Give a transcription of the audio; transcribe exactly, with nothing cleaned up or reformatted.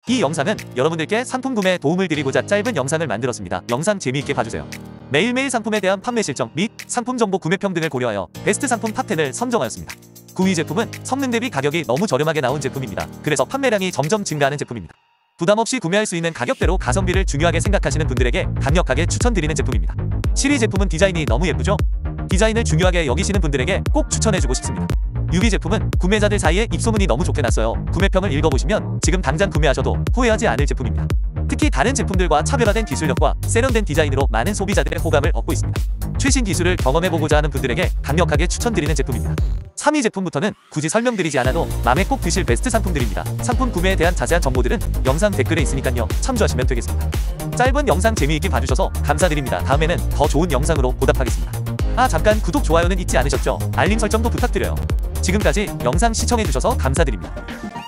이 영상은 여러분들께 상품 구매에 도움을 드리고자 짧은 영상을 만들었습니다. 영상 재미있게 봐주세요. 매일매일 상품에 대한 판매 실적 및 상품 정보 구매평 등을 고려하여 베스트 상품 탑 텐을 선정하였습니다. 구위 제품은 성능 대비 가격이 너무 저렴하게 나온 제품입니다. 그래서 판매량이 점점 증가하는 제품입니다. 부담없이 구매할 수 있는 가격대로 가성비를 중요하게 생각하시는 분들에게 강력하게 추천드리는 제품입니다. 칠 위 제품은 디자인이 너무 예쁘죠? 디자인을 중요하게 여기시는 분들에게 꼭 추천해주고 싶습니다. 육 위 제품은 구매자들 사이에 입소문이 너무 좋게 났어요. 구매평을 읽어보시면 지금 당장 구매하셔도 후회하지 않을 제품입니다. 특히 다른 제품들과 차별화된 기술력과 세련된 디자인으로 많은 소비자들의 호감을 얻고 있습니다. 최신 기술을 경험해보고자 하는 분들에게 강력하게 추천드리는 제품입니다. 삼 위 제품부터는 굳이 설명드리지 않아도 맘에 꼭 드실 베스트 상품들입니다. 상품 구매에 대한 자세한 정보들은 영상 댓글에 있으니까요. 참조하시면 되겠습니다. 짧은 영상 재미있게 봐주셔서 감사드립니다. 다음에는 더 좋은 영상으로 보답하겠습니다. 아 잠깐 구독, 좋아요는 잊지 않으셨죠? 알림 설정도 부탁드려요. 지금까지 영상 시청해주셔서 감사드립니다.